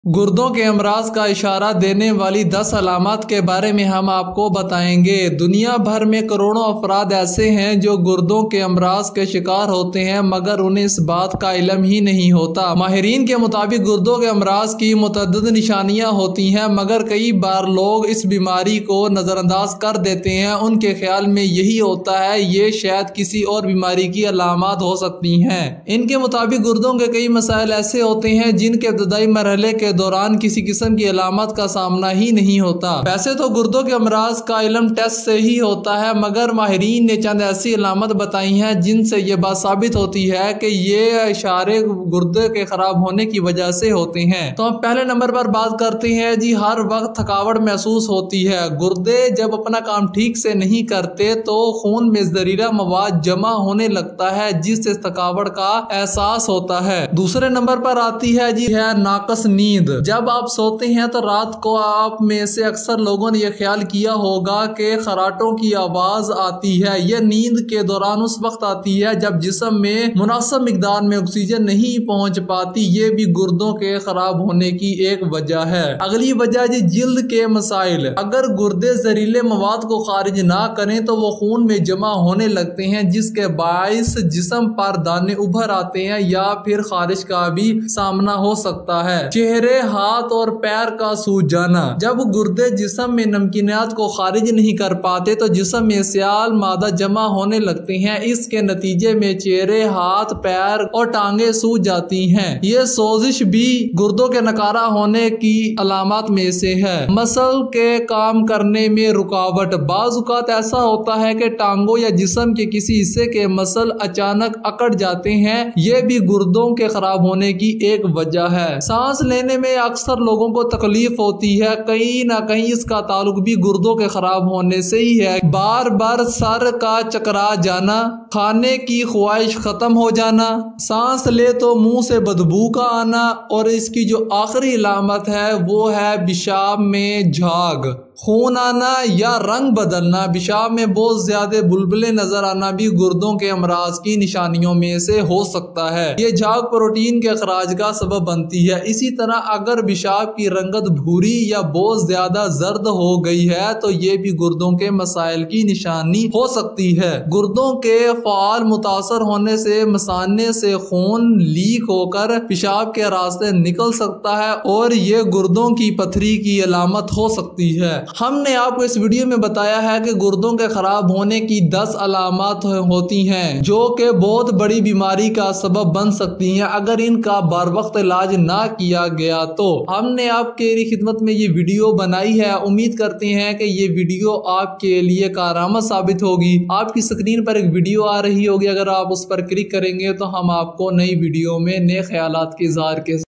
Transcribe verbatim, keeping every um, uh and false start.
गुर्दों के अमराज का इशारा देने वाली दस अलामत के बारे में हम आपको बताएंगे। दुनिया भर में करोड़ों अफराद ऐसे हैं जो गुर्दों के अमराज के शिकार होते हैं, मगर उन्हें इस बात का इल्म ही नहीं होता। माहिरीन के मुताबिक गुर्दों के अमराज की मुतअद्दिद निशानियां होती हैं, मगर कई बार लोग इस बीमारी को नज़रअंदाज कर देते हैं। उनके ख्याल में यही होता है, ये शायद किसी और बीमारी की अलामत हो सकती हैं। इनके मुताबिक गुर्दों के कई मसाइल ऐसे होते हैं जिनके इब्तदाई मरहले के दौरान किसी किस्म की अलामत का सामना ही नहीं होता। वैसे तो गुर्दों के अमराज का इल्म टेस्ट से ही होता है, मगर माहिरीन ने चंद ऐसी अलामत बताई हैं जिनसे ये बात साबित होती है कि ये इशारे गुर्दे के खराब होने की वजह से होते हैं। तो हम पहले नंबर पर बात करते हैं जी, हर वक्त थकावट महसूस होती है। गुर्दे जब अपना काम ठीक से नहीं करते तो खून में जहरीला मवाद जमा होने लगता है, जिससे थकावट का एहसास होता है। दूसरे नंबर पर आती है जी है नाकस नींद। जब आप सोते हैं तो रात को आप में से अक्सर लोगों ने यह ख्याल किया होगा कि खराटों की आवाज आती है। यह नींद के दौरान उस वक्त आती है जब जिस्म में मुनासिब मिकदार में ऑक्सीजन नहीं पहुंच पाती। ये भी गुर्दों के खराब होने की एक वजह है। अगली वजह जी जिल्द के मसाइल। अगर गुर्दे जहरीले मवाद को खारिज ना करें तो वो खून में जमा होने लगते हैं, जिसके बाइस जिस्म पर दाने उभर आते हैं या फिर खारिश का भी सामना हो सकता है। चेहरे, हाथ और पैर का सूज जाना। जब गुर्दे जिस्म में नमकीनात को खारिज नहीं कर पाते तो जिस्म में सियाल मादा जमा होने लगते हैं। इसके नतीजे में चेहरे, हाथ, पैर और टांगे सूज जाती हैं। ये सोजिश भी गुर्दों के नकारा होने की अलामत में से है। मसल के काम करने में रुकावट। बाज़ औक़ात ऐसा होता है कि टांगों या जिस्म के किसी हिस्से के मसल अचानक अकड़ जाते हैं। ये भी गुर्दों के खराब होने की एक वजह है। सांस लेने में अक्सर लोगों को तकलीफ होती है, कहीं ना कहीं इसका ताल्लुक भी गुर्दों के खराब होने से ही है। बार बार सर का चकरा जाना, खाने की ख्वाहिश खत्म हो जाना, सांस ले तो मुंह से बदबू का आना, और इसकी जो आखिरी अलामत है वो है पेशाब में झाग, खून आना या रंग बदलना। पेशाब में बहुत ज्यादा बुलबुले नजर आना भी गुर्दों के अमराज की निशानियों में से हो सकता है। ये झाग प्रोटीन के खराज का सबब बनती है। इसी तरह अगर पेशाब की रंगत भूरी या बहुत ज्यादा जर्द हो गई है तो ये भी गुर्दों के मसाइल की निशानी हो सकती है। गुर्दों के फाल मुतासर होने से मसाने से खून लीक होकर पेशाब के रास्ते निकल सकता है और ये गुर्दों की पथरी की अलामत हो सकती है। हमने आपको इस वीडियो में बताया है कि गुर्दों के खराब होने की दस अलामत होती हैं जो कि बहुत बड़ी बीमारी का सबब बन सकती हैं अगर इनका बर वक्त इलाज ना किया गया तो। हमने आपके लिए खिदमत में ये वीडियो बनाई है। उम्मीद करते हैं कि ये वीडियो आपके लिए कारआमद साबित होगी। आपकी स्क्रीन पर एक वीडियो आ रही होगी, अगर आप उस पर क्लिक करेंगे तो हम आपको नई वीडियो में नए ख्यालात के इज़हार के